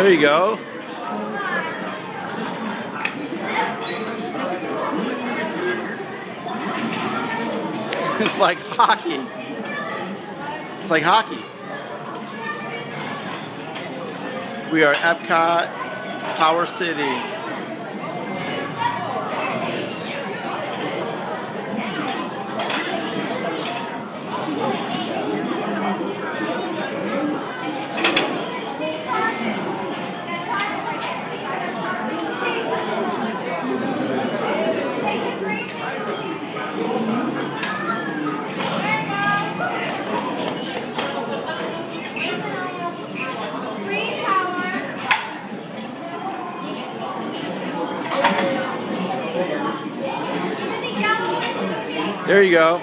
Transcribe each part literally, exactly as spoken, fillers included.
There you go. It's like hockey. It's like hockey. We are Epcot, Power City. There you go.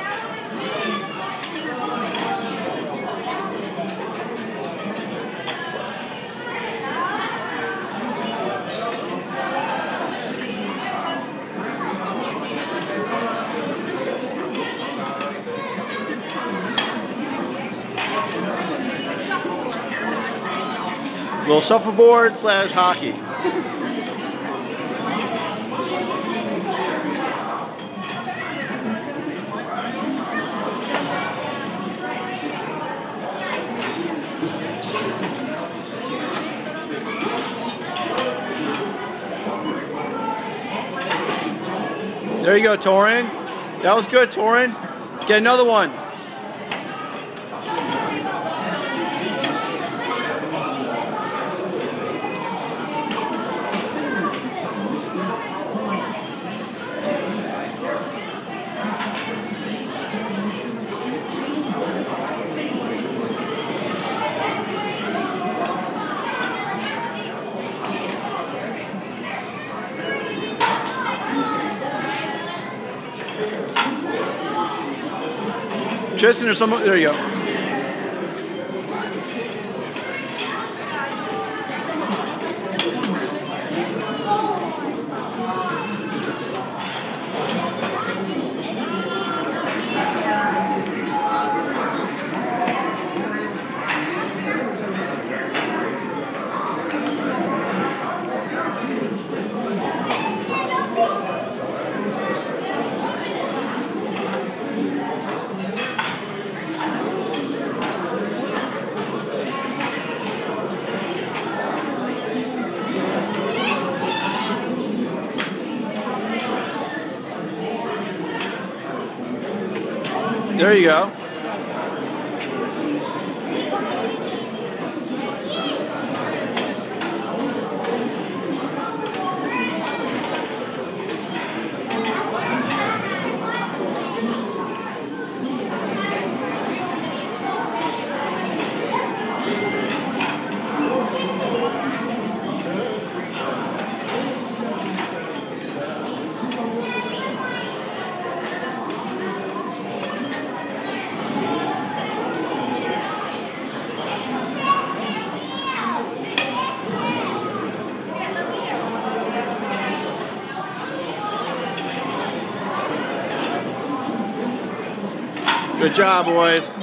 Little shuffleboard slash hockey. There you go, Torin. That was good, Torin. Get another one. Tristan or someone, there you go. There you go. Good job, boys.